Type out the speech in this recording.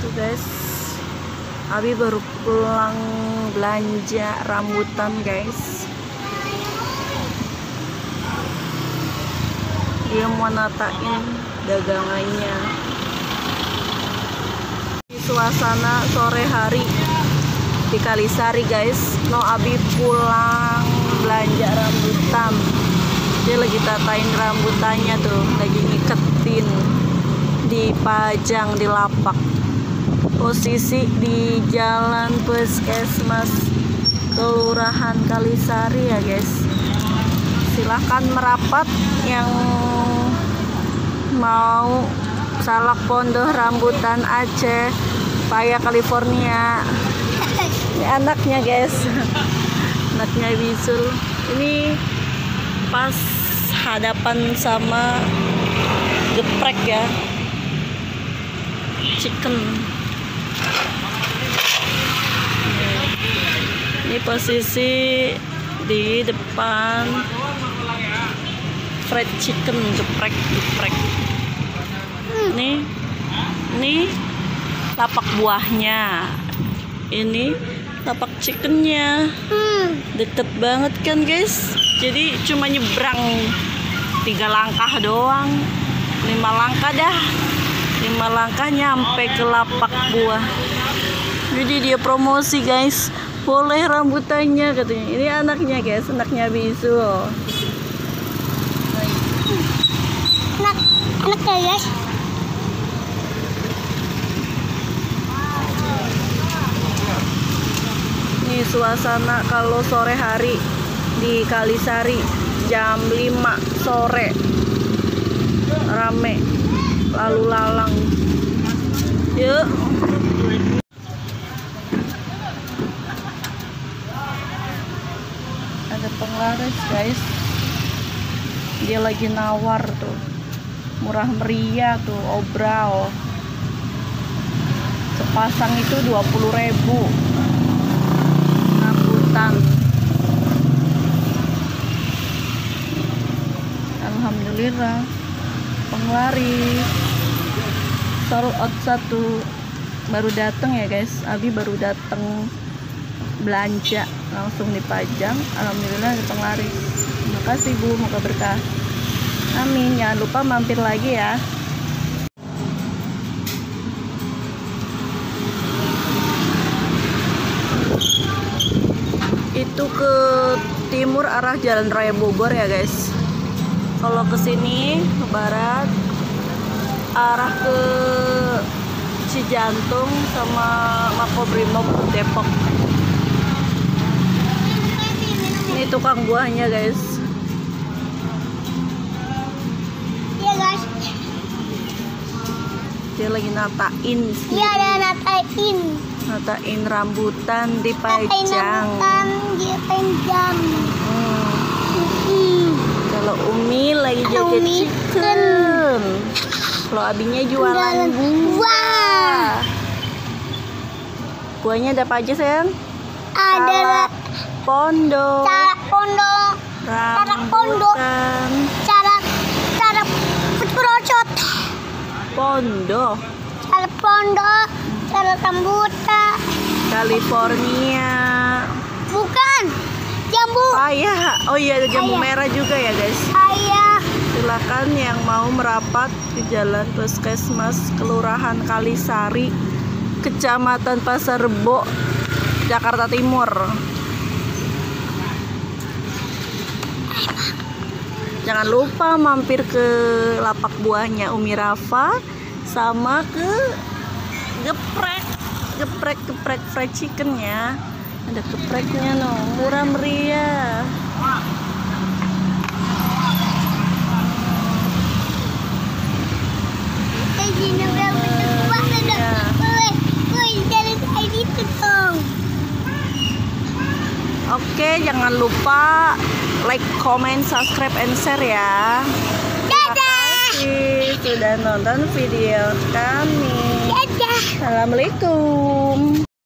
Tuh guys, Abi baru pulang belanja rambutan guys. Dia mau natain dagangannya. Suasana sore hari di Kalisari guys. No, Abi pulang belanja rambutan. Dia lagi tatain rambutannya tuh, lagi ngiketin, dipajang di lapak. Posisi di Jalan Puskesmas Kelurahan Kalisari ya guys. Silahkan merapat yang mau salak pondok rambutan Aceh, paya California. Ini anaknya guys, anaknya Bisul. Ini pas hadapan sama geprek ya, chicken. Ini posisi di depan fried chicken, geprek. Ini lapak buahnya, ini lapak chickennya. Deket banget kan guys, jadi cuma nyebrang 3 langkah doang, 5 langkah dah, 5 langkah nyampe ke lapak buah. Jadi dia promosi guys, boleh rambutannya katanya. Ini anaknya guys, anaknya Bisu. Anaknya guys. Ini suasana kalau sore hari di Kalisari jam 5 sore, rame lalu lalang. Yuk. Ada penglaris guys, dia lagi nawar tuh, murah meriah tuh, obral sepasang itu 20.000 rambutan. Alhamdulillah penglaris. Sold out 1 baru datang ya guys. Abi baru datang belanja, langsung dipajang. Alhamdulillah ada penglaris. Terima kasih Bu, moga berkah. Amin. Jangan lupa mampir lagi ya. Itu ke timur arah Jalan Raya Bogor ya guys. Kalau ke sini ke barat arah ke Cijantung sama Makobrimob Depok. Ini tukang buahnya guys. Iya guys. Dia lagi natain. Iya, ada Natain rambutan dipajang. Dipajang. Kalau Umi lagi jaga chicken. Kalau Abinya jualan buah. Buahnya ada apa aja sayang? Ada Pondok, carak pondok, rambutan, carak procot, pondok, carak rambutan, California, bukan jambu, paya. Oh iya, ada jambu merah juga ya guys. ayah. Silakan yang mau merapat ke Jalan Puskesmas Kelurahan Kalisari, Kecamatan Pasar Rebo, Jakarta Timur. Jangan lupa mampir ke lapak buahnya Umi Rafa, sama ke geprek fried chicken ya. Ada gepreknya no, murah meriah. Oke, jangan lupa like, comment, subscribe, and share ya. Terima kasih sudah nonton video kami. Dadah. Assalamualaikum.